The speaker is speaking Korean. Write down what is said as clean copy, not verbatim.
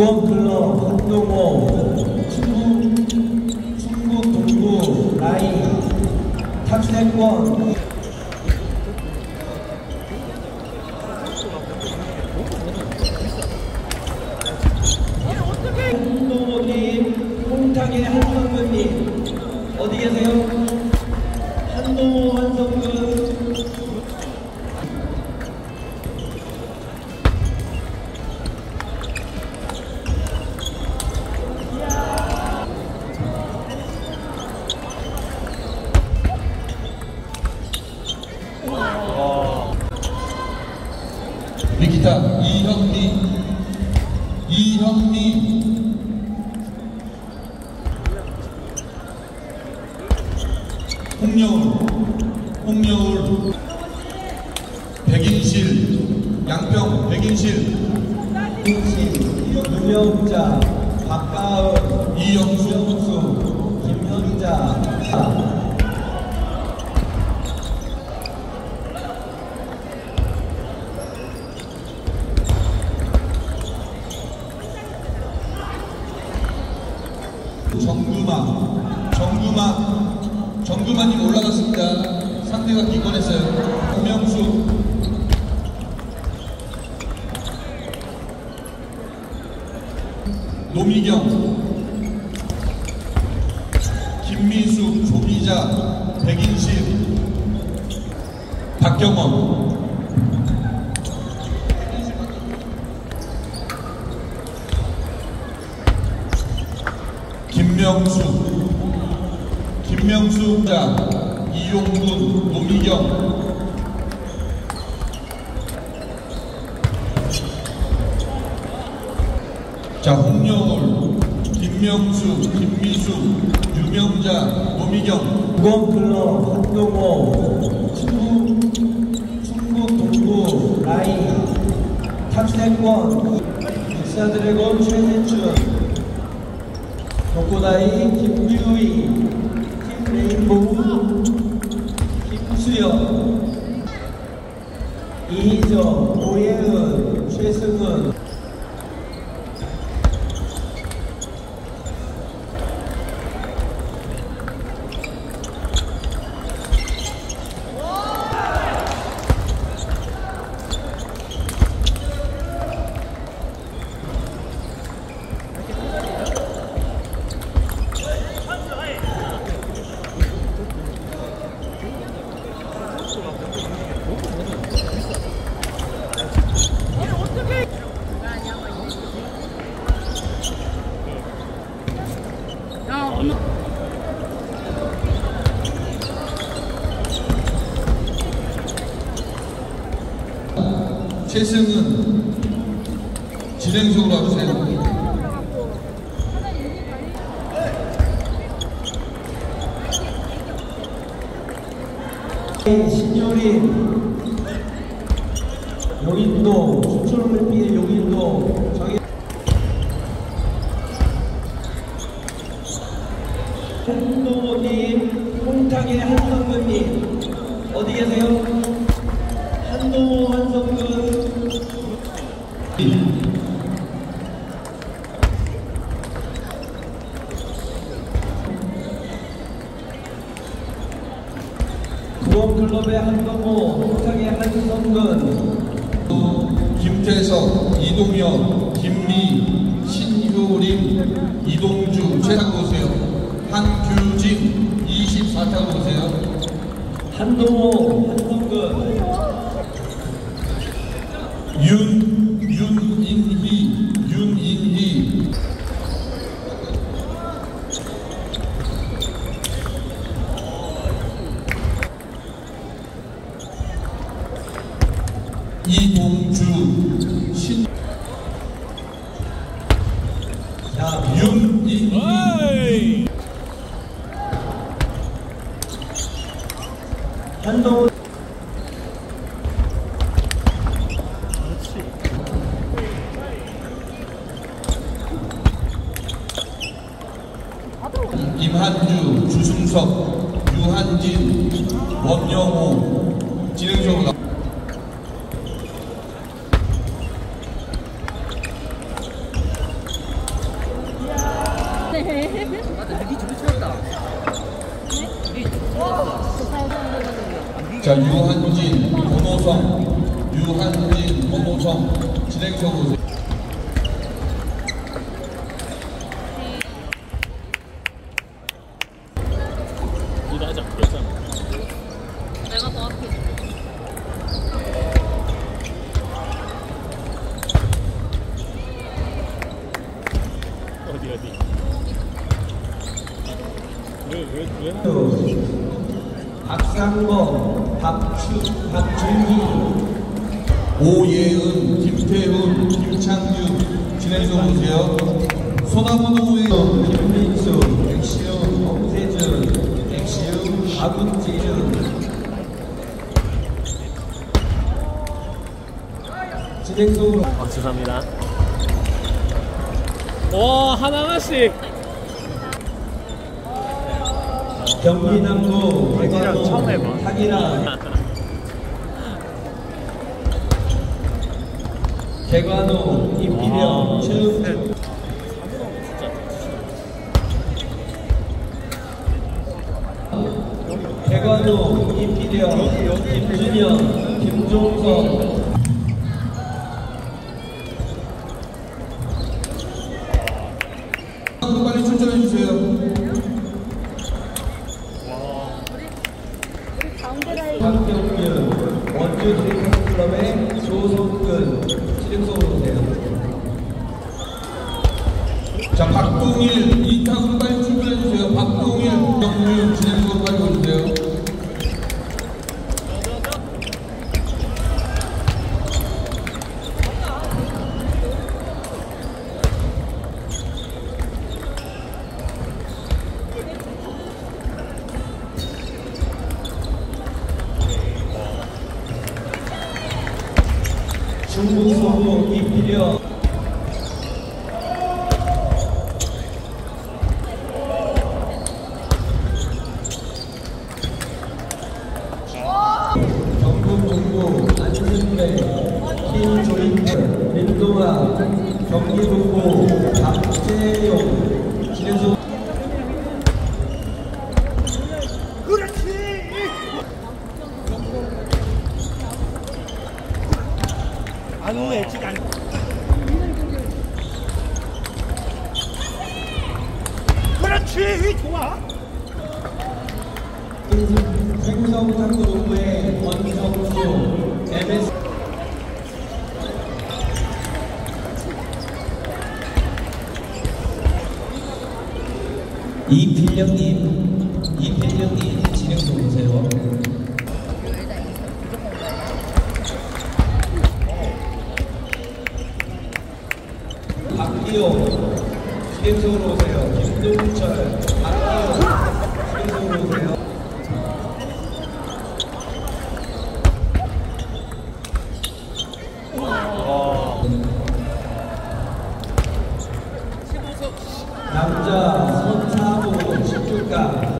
구건클럽 한동호 충북 동구 라인 탑승권 한동호님, 홍탕의 한성근님 어디 계세요? 한동호, 한성근 리키타 이형리 홍여울 백인실 양평 백인실 유명자 박가은 이영수 김현자 정규만님 올라갔습니다. 상대가 기권했어요. 김명수 노미경 김미수 조기자 백인실 박경원 김명수 자 이용군 노미경 자 홍여울 김명수 김미수 유명자 노미경 구건클럽 한동호 충북 동구 라인 탑승권 익사드래곤 최대춘 독고다이 김유희 김레인보우 김수영 이희정 오예은 최승은 최승은 진행석으로 와주세요. 신효린 용인동 춘천올림픽 용인동 정희 한동호님 홍탕의 한성근님 어디 계세요? 한동호 한성근 구원클럽의 한동호 홍탕의 한성근 김태석 이동현 김미 신효림 이동주 최상으로 오세요. 한규진 24타로 오세요. 한동호 한성근 윤인희 이동주 윤인희 한동호 임한주 주승석 유한진 원영호 진행석으로 자, 유한진, 권호성 진행석으로 오세요. 이거 하자. 그렇잖아. 내가 더 앞에. 어디? 왜? 박상범, 박준희, 오예은, 김태훈, 김창규 진행석으로 오세요. 소나무동호회 김민수, 백시훈, 엄세준, 백시훈, 박은진. 진행석으로 죄송합니다. 와, 하나하나씩. 경기남부 박이랑 처음 해봐. 박이랑 개관호 이필영 최은주 개관호 이필영 김준영 김종석 빨리 출전해 주세요. 박경윤 원주 드림클럽의 조성근 진행석으로 오세요. 자, 박동일, 이타군 빨리 출전해 주세요. 박동일, 경유 진행석으로 빨리 오세요. 중부서부 이필영 경북동부 안승배 김조인철 민동아 경기북부 박재용 진행석 안 오네, 지금 안. 그렇지, 좋아. 생성탁구동부의 원성수 MS 이필영님 진행석 오세요. 박기용 진행석으로 오세요. 김동철 박기용 진행석으로 오세요. 남자 선사부 16강